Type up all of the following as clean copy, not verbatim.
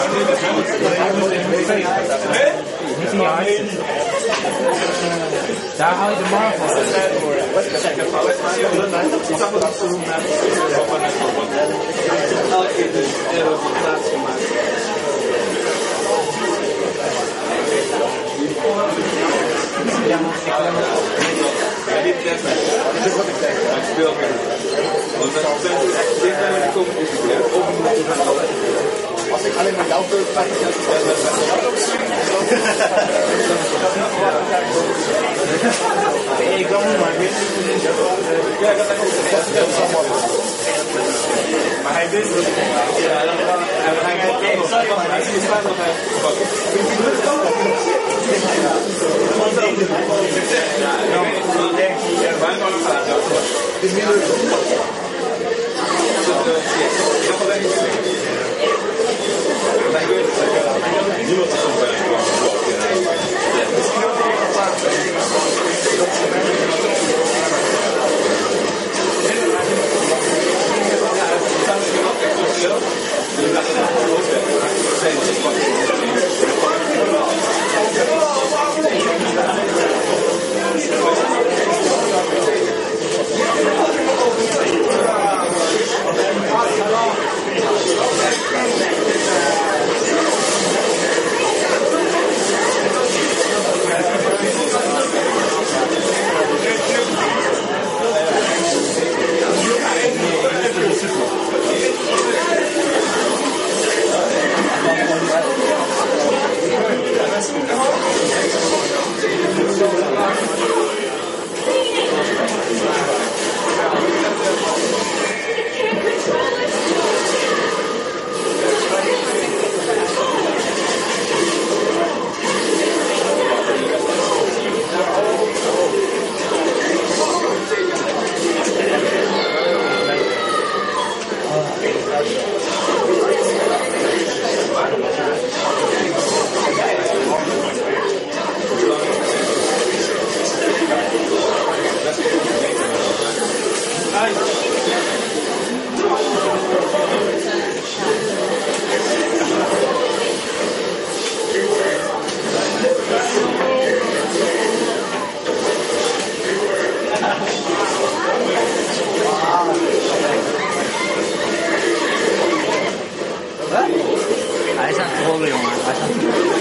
Niet in je huis. Daar haal je de marvel uit. Dit is wat ik zeg. Ik speel want dit zijn de competitie. Als ik alleen maar jou wil, dan ik kan maar weer. Ja, dat is ook. Maar hij wist het. Ja, dan hij staat nog Hij is aan het rollen, jongen. Hij is aan het rollen.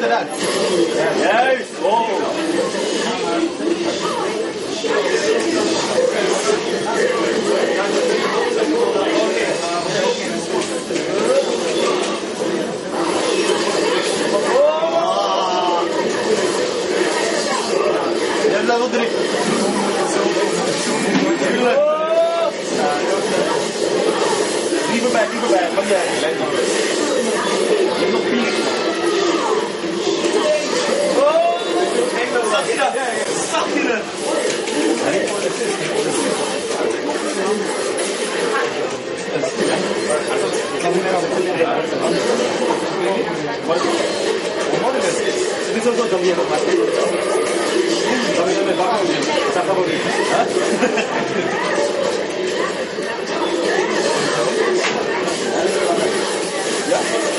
eruit. Juist! Oh! Level 3. Dieper bij. Kom jij. Lijkt nog. Je hebt nog 4. Oh! Zag je dat? Zag je dat? Dit is ook dan weer op mijn dan is het met wakker. Dat gaat wel niet. Ja?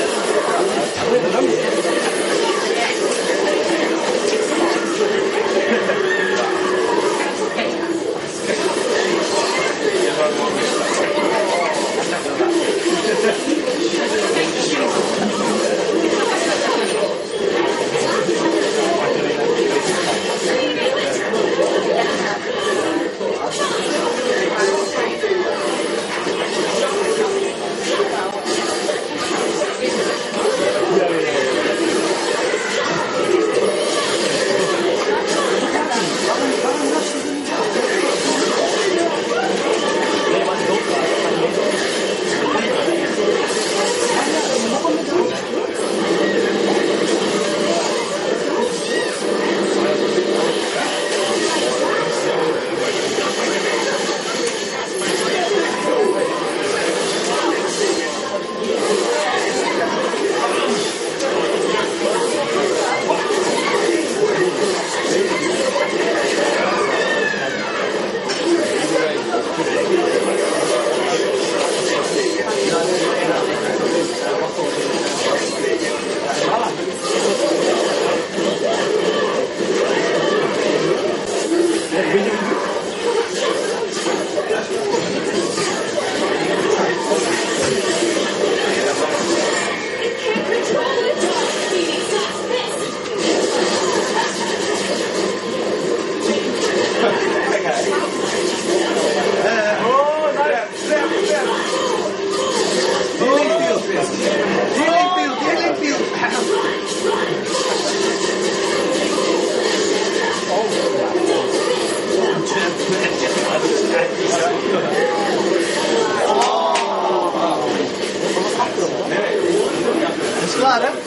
Klaar hè?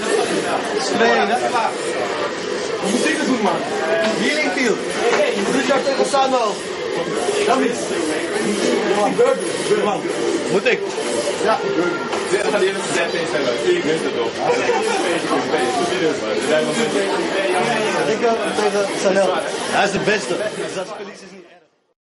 Spelen. Je moet dit doen man. Healing field. Richard tegen Sano. David. Moet ik? Ja. Dan gaat hij even zetten in zijn leuk. Ik wist het toch. Ik tegen Sanel. Hij is de beste. Dat verlies is niet erg.